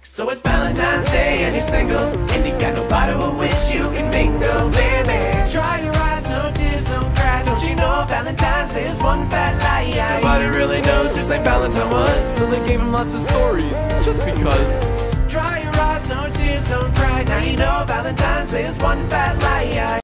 So it's Valentine's Day and you're single, and you got nobody with which you can mingle, baby. Dry your eyes, no tears, don't cry. Don't you know Valentine's Day is one fat lie? Nobody really knows who St. Valentine was, so they gave him lots of stories, just because. Dry your eyes, no tears, don't cry. Now you know Valentine's Day is one fat lie.